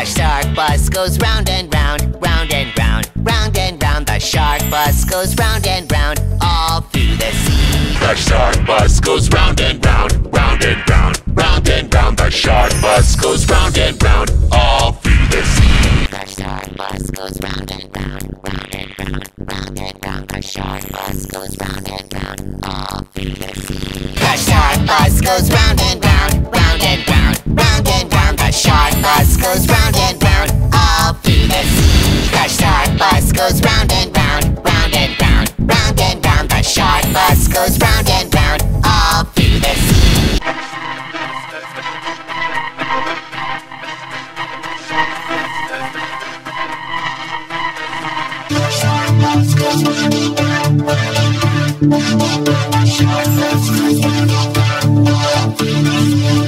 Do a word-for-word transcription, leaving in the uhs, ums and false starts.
The shark bus goes round and round, round and round, round and round. The shark bus goes round and round, all through the sea. The shark bus goes round and round, round and round, round and round. The shark bus goes round and round, all through the sea. The shark bus goes round and round, round and round, round and round. The shark bus goes round and round, all through the sea. The shark bus goes round and round, round and round, round and round. The shark bus goes round and round, all through the sea. The shark bus goes round and round, round and round, round and round. The shark bus goes round and round, all through the sea. The shark bus goes round and round, round and round, round and round. The shark bus goes round and round, all through the sea.